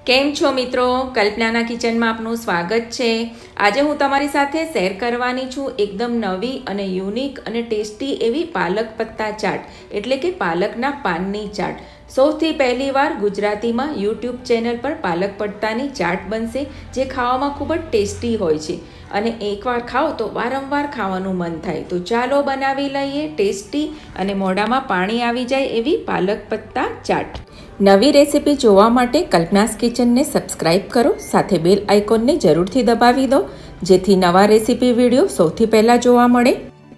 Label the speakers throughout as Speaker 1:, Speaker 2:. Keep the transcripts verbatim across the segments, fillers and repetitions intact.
Speaker 1: કેમ છો મિત્રો? કલ્પનાના કિચનમાં આપનું સ્વાગત છે। આજે હું તમારી સાથે શેર કરવાની છું એકદમ નવી અને યુનિક અને ટેસ્ટી એવી પાલક પત્તા ચાટ એટલે કે પાલકના પાનની ચાટ। સૌથી પહેલી વાર ગુજરાતીમાં યુટ્યુબ ચેનલ પર પાલક પત્તાની ચાટ બનશે જે ખાવામાં ખૂબ જ ટેસ્ટી હોય છે અને એકવાર ખાઓ તો વારંવાર ખાવાનું મન થાય। તો ચાલો બનાવી લઈએ ટેસ્ટી અને મોઢામાં પાણી આવી જાય એવી પાલક પત્તા ચાટ। નવી રેસીપી જોવા માટે કલ્પનાસ કિચનને સબસ્ક્રાઇબ કરો, સાથે બેલ આઇકોનને જરૂરથી દબાવી દો જેથી નવા રેસીપી વિડીયો સૌથી પહેલાં જોવા મળે।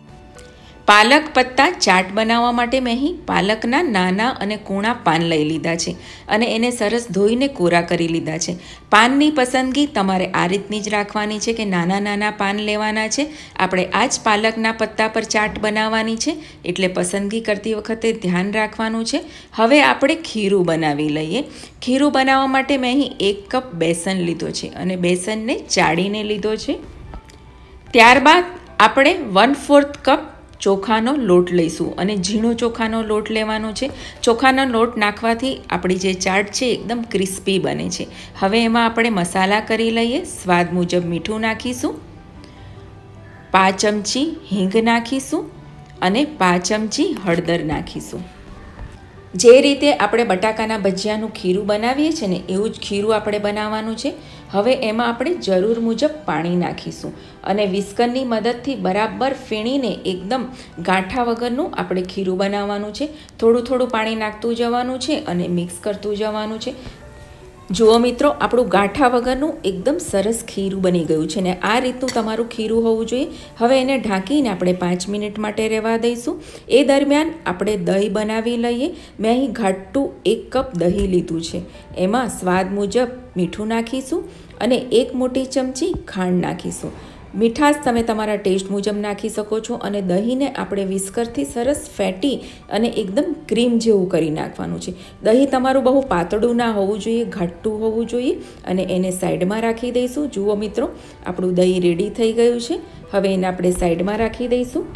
Speaker 1: પાલક પત્તા ચાટ બનાવવા માટે મેં અહીં પાલકના નાના અને કૂણા પાન લઈ લીધા છે અને એને સરસ ધોઈને કોરા કરી લીધા છે। પાનની પસંદગી તમારે આ રીતની જ રાખવાની છે કે નાના નાના પાન લેવાના છે। આપણે આ જ પાલકના પત્તા પર ચાટ બનાવવાની છે એટલે પસંદગી કરતી વખતે ધ્યાન રાખવાનું છે। હવે આપણે ખીરું બનાવી લઈએ। ખીરું બનાવવા માટે મેં અહીં એક કપ બેસન લીધો છે અને બેસનને ચાળીને લીધો છે। ત્યારબાદ આપણે વન ફોર્થ કપ ચોખાનો લોટ લઈશું અને ઝીણો ચોખાનો લોટ લેવાનો છે। ચોખાનો લોટ નાખવાથી આપણી જે ચાટ છે એકદમ ક્રિસ્પી બને છે। હવે એમાં આપણે મસાલા કરી લઈએ। સ્વાદ મુજબ મીઠું નાખીશું, પાંચ ચમચી હિંગ નાખીશું અને પાંચ ચમચી હળદર નાખીશું। જે રીતે આપણે બટાકાના ભજીયાનું ખીરું બનાવીએ છીએ ને એવું જ ખીરું આપણે બનાવવાનું છે। હવે એમાં આપણે જરૂર મુજબ પાણી નાખીશું અને વિસ્કરની મદદથી બરાબર ફીણીને એકદમ ગાંઠા વગરનું આપણે ખીરું બનાવવાનું છે। થોડું થોડું પાણી નાખતું જવાનું છે અને મિક્સ કરતું જવાનું છે। જુઓ મિત્રો, આપણું ગાંઠા વગરનું એકદમ સરસ ખીરું બની ગયું છે ને આ રીતનું તમારું ખીરું હોવું જોઈએ। હવે એને ઢાંકીને આપણે પાંચ મિનિટ માટે રહેવા દઈશું। એ દરમિયાન આપણે દહીં બનાવી લઈએ। મેં અહીં ઘાટું એક કપ દહીં લીધું છે। એમાં સ્વાદ મુજબ મીઠું નાખીશું અને એક મોટી ચમચી ખાંડ નાખીશું। મીઠાશ તમે તમારા ટેસ્ટ મુજબ નાખી શકો છો અને દહીંને આપણે વિસ્કરથી સરસ ફેટી અને એકદમ ક્રીમ જેવું કરી નાખવાનું છે। દહીં તમારું બહુ પાતળું ના હોવું જોઈએ, ઘાટું હોવું જોઈએ અને એને સાઈડમાં રાખી દઈશું। જુઓ મિત્રો, આપણું દહીં રેડી થઈ ગયું છે। હવે એને આપણે સાઈડમાં રાખી દઈશું।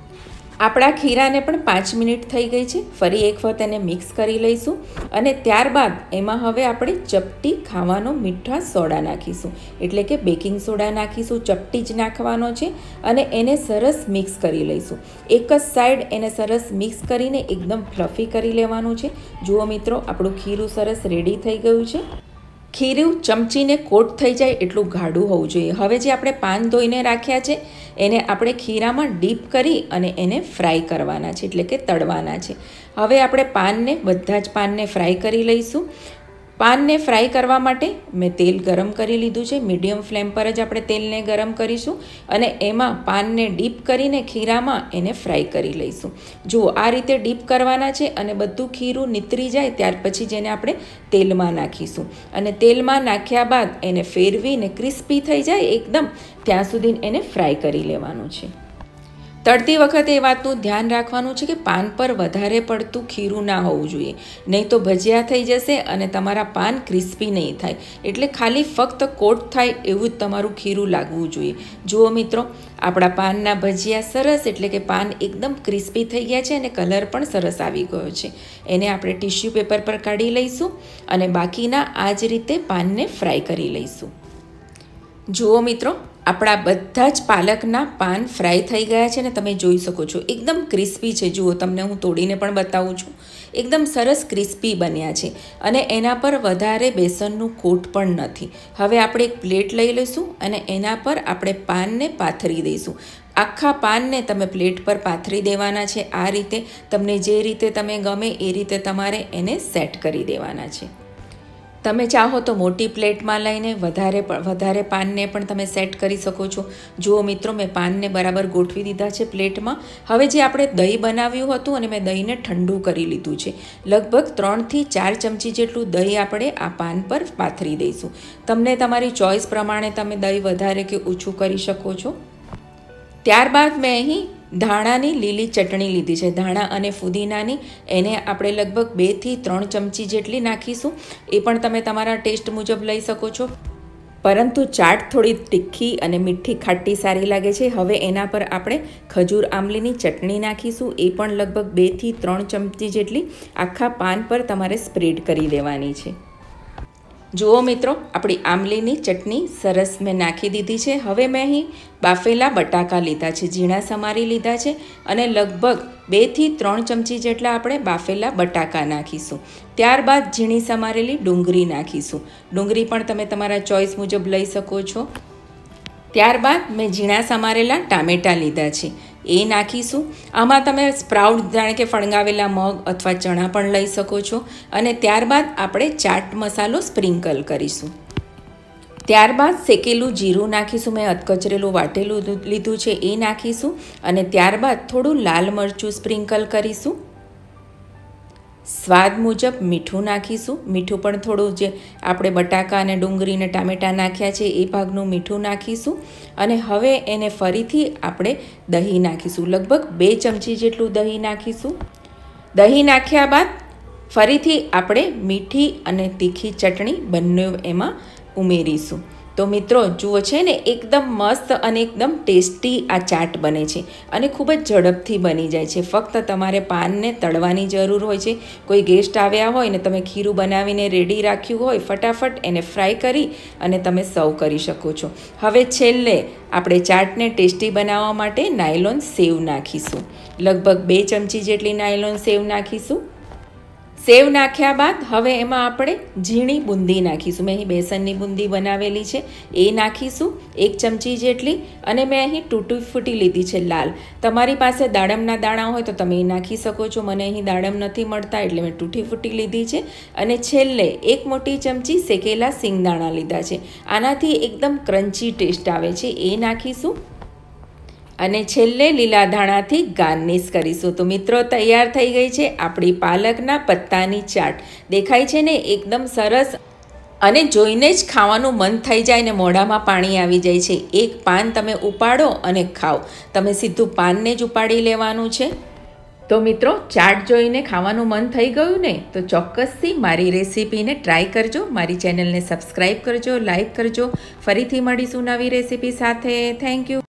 Speaker 1: આપણા ખીરાને પણ પાંચ મિનિટ થઈ ગઈ છે। ફરી એક વખત એને મિક્સ કરી લઈશું અને ત્યારબાદ એમાં હવે આપણે ચપટી ખાવાનો મીઠા સોડા નાખીશું એટલે કે બેકિંગ સોડા નાખીશું। ચપટી જ નાખવાનો છે અને એને સરસ મિક્સ કરી લઈશું। એક જ સાઈડ એને સરસ મિક્સ કરીને એકદમ ફ્લફી કરી લેવાનું છે। જુઓ મિત્રો, આપણું ખીરું સરસ રેડી થઈ ગયું છે। ખીરું ચમચીને કોટ થઈ જાય એટલું ગાઢું હોવું જોઈએ। હવે જે આપણે પાન ધોઈને રાખ્યા છે એને આપણે ખીરામાં ડીપ કરી અને એને ફ્રાય કરવાના છે એટલે કે તળવાના છે। હવે આપણે પાનને બધા જ પાનને ફ્રાય કરી લઈશું। પાનને ફ્રાય કરવા માટે મેં તેલ ગરમ કરી લીધું છે। મીડિયમ ફ્લેમ પર જ આપણે તેલને ગરમ કરીશું અને એમાં પાનને ડીપ કરીને ખીરામાં એને ફ્રાય કરી લઈશું। જુઓ, આ રીતે ડીપ કરવાના છે અને બધું ખીરું નીતરી જાય ત્યાર પછી જ એને આપણે તેલમાં નાખીશું અને તેલમાં નાખ્યા બાદ એને ફેરવીને ક્રિસ્પી થઈ જાય એકદમ ત્યાં સુધી એને ફ્રાય કરી લેવાનું છે। તળતી વખતે એ વાતનું ધ્યાન રાખવાનું છે કે પાન પર વધારે પડતું ખીરું ના હોવું જોઈએ, નહીં તો ભજીયા થઈ જશે અને તમારા પાન ક્રિસ્પી નહીં થાય। એટલે ખાલી ફક્ત કોટ થાય એવું જ તમારું ખીરું લાગવું જોઈએ। જુઓ મિત્રો, આપણા પાનના ભજીયા સરસ એટલે કે પાન એકદમ ક્રિસ્પી થઈ ગયા છે અને કલર પણ સરસ આવી ગયો છે। એને આપણે ટિશ્યુ પેપર પર કાઢી લઈશું અને બાકીના આ જ રીતે પાનને ફ્રાય કરી લઈશું। જુઓ મિત્રો, આપણા બધા જ પાલકના પાન ફ્રાય થઈ ગયા છે ને તમે જોઈ શકો છો એકદમ ક્રિસ્પી છે। જુઓ, તમને હું તોડીને પણ બતાવું છું, એકદમ સરસ ક્રિસ્પી બન્યા છે અને એના પર વધારે બેસનનું કોટ પણ નથી। હવે આપણે એક પ્લેટ લઈ લઈશું અને એના પર આપણે પાનને પાથરી દઈશું। આખા પાનને તમે પ્લેટ પર પાથરી દેવાના છે। આ રીતે તમને જે રીતે તમે ગમે એ રીતે તમારે એને સેટ કરી દેવાના છે। તમે ચાહો તો મોટી પ્લેટમાં લઈને વધારે વધારે પાનને પણ તમે સેટ કરી શકો છો। જુઓ મિત્રો, મેં પાનને બરાબર ગોઠવી દીધા છે પ્લેટમાં। હવે જે આપણે દહીં બનાવ્યું હતું અને મેં દહીંને ઠંડુ કરી લીધું છે, લગભગ ત્રણથી ચાર ચમચી જેટલું દહીં આપણે આ પાન પર પાથરી દઈશું। તમને તમારી ચોઈસ પ્રમાણે તમે દહીં વધારે કે ઓછું કરી શકો છો। ત્યારબાદ મેં અહીં ધાણાની લીલી ચટણી લીધી છે, ધાણા અને ફુદીનાની। એને આપણે લગભગ બેથી ત્રણ ચમચી જેટલી નાખીશું। એ પણ તમે તમારા ટેસ્ટ મુજબ લઈ શકો છો, પરંતુ ચાટ થોડી તીખી અને મીઠી ખાટી સારી લાગે છે। હવે એના પર આપણે ખજૂર આમલીની ચટણી નાખીશું। એ પણ લગભગ બેથી ત્રણ ચમચી જેટલી આખા પાન પર તમારે સ્પ્રેડ કરી દેવાની છે। જુઓ મિત્રો, આપણી આમલીની ચટણી સરસ મેં નાખી દીધી છે. હવે મેં અહીં બાફેલા બટાકા લીધા છે, ઝીણા સમારી લીધા છે અને લગભગ બેથી ત્રણ ચમચી જેટલા આપણે બાફેલા બટાકા નાખીશું. ત્યારબાદ ઝીણી સમારેલી ડુંગળી નાખીશું. ડુંગળી પણ તમે તમારા ચોઈસ મુજબ લઈ શકો છો. ત્યારબાદ મેં ઝીણા સમારેલા ટામેટાં લીધા છે, એ નાખીશું. આમાં તમે સ્પ્રાઉટ જાણે કે ફણગાવેલા મગ અથવા ચણા પણ લઈ શકો છો. અને ત્યારબાદ આપણે ચાટ મસાલો સ્પ્રિંકલ કરીશું. ત્યારબાદ શેકેલું જીરું નાખીશું. મેં અધકચરેલું વાટેલું લીધું છે, એ નાખીશું. અને ત્યારબાદ થોડું લાલ મરચું સ્પ્રિંકલ કરીશું. સ્વાદ મુજબ મીઠું નાખીશું. મીઠું પણ થોડું જે આપણે બટાકા અને ડુંગળી અને ટામેટાં નાખ્યા છે એ ભાગનું મીઠું નાખીશું. અને હવે એને ફરીથી આપણે દહીં નાખીશું. લગભગ બે ચમચી જેટલું દહીં નાખીશું. દહીં નાખ્યા બાદ ફરીથી આપણે મીઠી અને તીખી ચટણી બંને એમાં ઉમેરીશું. તો મિત્રો જુઓ છે ને, એકદમ મસ્ત અને એકદમ ટેસ્ટી આ ચાટ બને છે અને ખૂબ જ ઝડપથી બની જાય છે. ફક્ત તમારે પાનને તળવાની જરૂર હોય છે. કોઈ ગેસ્ટ આવ્યા હોય ને તમે ખીરું બનાવીને રેડી રાખ્યું હોય, ફટાફટ એને ફ્રાય કરી અને તમે સર્વ કરી શકો છો. હવે છેલ્લે આપણે ચાટને ટેસ્ટી બનાવવા માટે નાયલોન સેવ નાખીશું. લગભગ બે ચમચી જેટલી નાયલોન સેવ નાખીશું. સેવ નાખ્યા બાદ હવે એમાં આપણે ઝીણી બુંદી નાખીશું. મેં અહીં બેસનની બુંદી બનાવેલી છે, એ નાખીશું એક ચમચી જેટલી. અને મેં અહીં તૂટી ફૂટી લીધી છે લાલ. તમારી પાસે દાડમના દાણા હોય તો તમે એ નાખી શકો છો. મને અહીં દાડમ નથી મળતા એટલે મેં તૂટી ફૂટી લીધી છે. અને છેલ્લે એક મોટી ચમચી શેકેલા સિંગદાણા લીધા છે. આનાથી એકદમ ક્રન્ચી ટેસ્ટ આવે છે, એ નાખીશું. અને છેલ્લે લીલા ધાણાથી ગાર્નિશ કરીશું. તો મિત્રો તૈયાર થઈ ગઈ છે આપણી પાલકના પત્તાની ચાટ. દેખાય છે ને એકદમ સરસ, અને જોઈને જ ખાવાનું મન થઈ જાય ને મોઢામાં પાણી આવી જાય છે. એક પાન તમે ઉપાડો અને ખાઓ. તમે સીધું પાનને જ ઉપાડી લેવાનું છે. તો મિત્રો ચાટ જોઈને ખાવાનું મન થઈ ગયું ને, તો ચોક્કસથી મારી રેસીપીને ટ્રાય કરજો. મારી ચેનલને સબસ્ક્રાઈબ કરજો, લાઈક કરજો. ફરીથી મળીશું નવી રેસીપી સાથે. Thank you.